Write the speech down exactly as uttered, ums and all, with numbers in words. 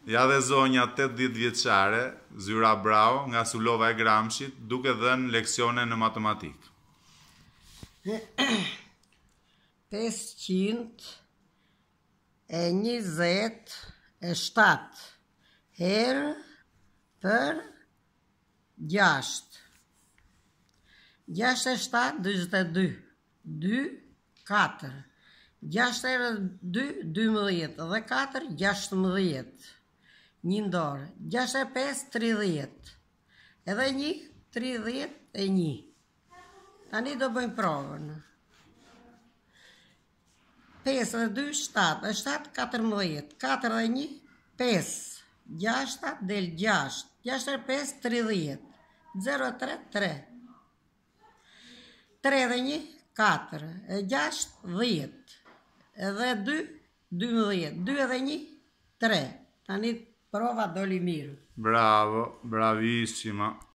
Ja dhe zonja tetëdhjetë vjeçare, Zyra Braho, nga Sulova e Gramshit, duke dhënë leksione në matematik. pesëqind e njëzet e shtatë herë për gjashtë. Gjashtë e shtatë, dyzet e dy. dy, katër. Gjashtë herë dy, dymbëdhjetë. Dhe katër, gjashtëmbëdhjetë. Një dorë. Gjashtë e pesë, tridhjetë. Edhe një, tridhjetë e një. Tani do bëjmë provën. pesë dhe dy, shtatë. E shtatë, katërmbëdhjetë. katër dhe një, pesë. Gjashta del gjashtë. gjashtë e pesë, tridhjetë. zero e tre, tre. tre dhe një, katër. E gjashtë, dhjetë. Edhe dy, dymbëdhjetë. dy edhe një, tre. Tani prova doli mirë. Bravo, bravissima.